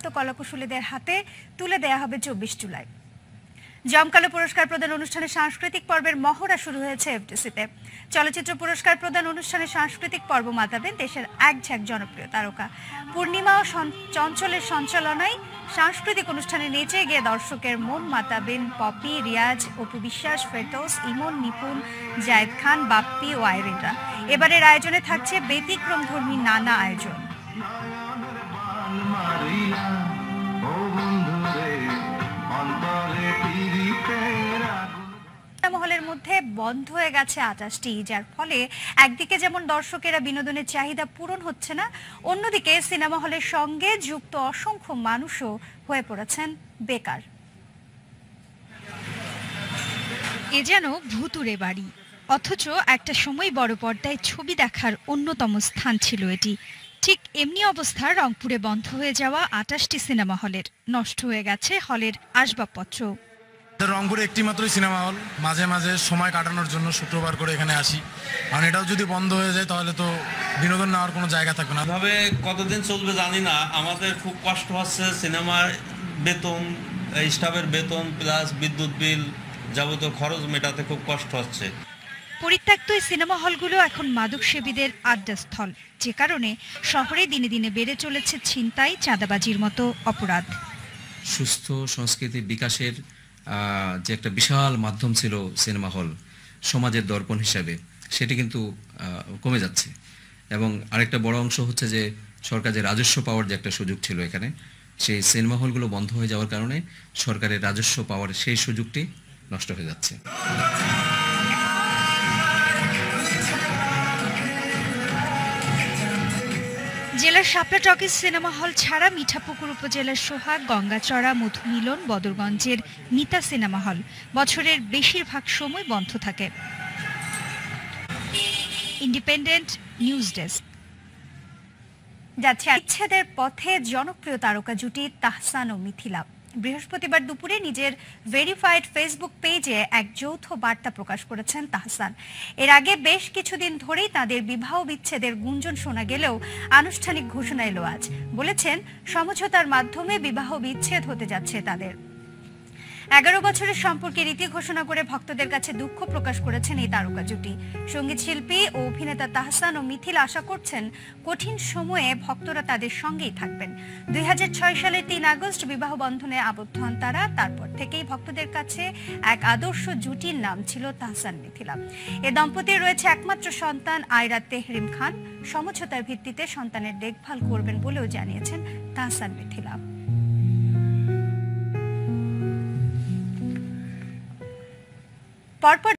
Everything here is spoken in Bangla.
প্রাপ্ত কলাকুশলীদের হাতে তুলে দেয়া হবে 24 জুলাই। জমকালো পুরস্কার প্রদান অনুষ্ঠানে সাংস্কৃতিক পর্বের মহড়া শুরু হয়েছে এফডিসিতে। চলচ্চিত্র পুরস্কার প্রদান অনুষ্ঠানে সাংস্কৃতিক পর্ব মাতাবেন দেশের একঝাঁক জনপ্রিয় তারকা। পূর্ণিমা ও চঞ্চলের সঞ্চালনায় সাংস্কৃতিক অনুষ্ঠানে নেচে গিয়ে দর্শকের মন মাতাবেন পপি, রিয়াজ, অপু বিশ্বাস, ফেরদৌস, ইমন, নিপুণ, জায়েদ খান, বাপ্পি ও আইরিনরা। এবারের আয়োজনে থাকছে ব্যতিক্রমধর্মী নানা আয়োজন। মহলের মধ্যে বন্ধ হয়ে গেছে 28টি, যার ফলে একদিকে যেমন দর্শকেরা বিনোদনের চাহিদা পূরণ হচ্ছে না, অন্যদিকে সিনেমা হলের সঙ্গে যুক্ত অসংখ্য মানুষও হয়ে পড়েছেন বেকার। এ যেন ভুতুড়ে বাড়ি, অথচ একটা সময় বড় পর্দায় ছবি দেখার অন্যতম স্থান ছিল এটি। ঠিক এমনি অবস্থা রংপুরে বন্ধ হয়ে যাওয়া 28টি সিনেমা হলের। নষ্ট হয়ে গেছে হলের আসবাবপত্র। রংপুরে একটি মাত্রই সিনেমা হল, মাঝে মাঝে সময় কাটানোর জন্য শুক্রবার করে এখানে আসি, কারণ এটাও যদি বন্ধ হয়ে যায় তাহলে তো বিনোদন নেওয়ার কোনো জায়গা থাকবে না। এভাবে কতদিন চলবে জানি না, আমাদের খুব কষ্ট হচ্ছে। সিনেমার বেতন, স্টাফের বেতন প্লাস বিদ্যুৎ বিল, যাবতীয় খরচ মেটাতে খুব কষ্ট হচ্ছে। পরিত্যক্ত এই সিনেমা হলগুলো এখন মাদকসেবীদের আড্ডাস্থল, যে কারণে শহরে দিনে দিনে বেড়ে চলেছে ছিনতাই, চাঁদাবাজির মতো অপরাধ। সুস্থ সংস্কৃতি বিকাশের যে একটা বিশাল মাধ্যম ছিল সিনেমা হল, সমাজের দর্পণ হিসাবে, সেটি কিন্তু কমে যাচ্ছে। এবং আরেকটা বড় অংশ হচ্ছে যে সরকার যে রাজস্ব পাওয়ার যে একটা সুযোগ ছিল এখানে, সেই সিনেমা হলগুলো বন্ধ হয়ে যাওয়ার কারণে সরকারের রাজস্ব পাওয়ার সেই সুযোগটি নষ্ট হয়ে যাচ্ছে। জেলার শাপলা টকিজ সিনেমা হল ছাড়া মিঠাপুকুর উপজেলার সোহাগ, গঙ্গাচড়া, মধুমিলন, বদরগঞ্জের মিতা সিনেমা হল বছরের বেশিরভাগ সময় বন্ধ থাকে। Independent news desk. যাচ্ছে বিচ্ছেদের পথে জনপ্রিয় তারকা জুটি তাহসান ও মিথিলা। বৃহস্পতিবার দুপুরে নিজের ভেরিফাইড ফেসবুক পেজে এক যৌথ বার্তা প্রকাশ করেছেন তাহসান। এর আগে বেশ কিছুদিন ধরেই তাদের বিবাহ বিচ্ছেদের গুঞ্জন শোনা গেলেও আনুষ্ঠানিক ঘোষণা এলো আজ। বলেছেন সমঝোতার মাধ্যমে বিবাহ বিচ্ছেদ হতে যাচ্ছে তাদের। 11 বছরের সম্পর্কের রীতি ঘোষণা করে ভক্তদের কাছে দুঃখ প্রকাশ করেছেন এই তারকা জুটি। সঙ্গীত শিল্পী ও অভিনেতা তাহসান ও মিথিলা আশা করছেন কঠিন সময়ে ভক্তরা তাদের সঙ্গেই থাকবেন। 2006 সালের 3 আগস্ট বিবাহ বন্ধনে আবদ্ধ হন তারা। তারপর থেকেই ভক্তদের কাছে এক আদর্শ জুটির নাম ছিল তাহসান মিথিলা। এ দম্পতির রয়েছে একমাত্র সন্তান আয়রা তেহরিম খান। সমঝোতার ভিত্তিতে সন্তানের দেখভাল করবেন বলেও জানিয়েছেন তাহসান মিথিলা। পরপর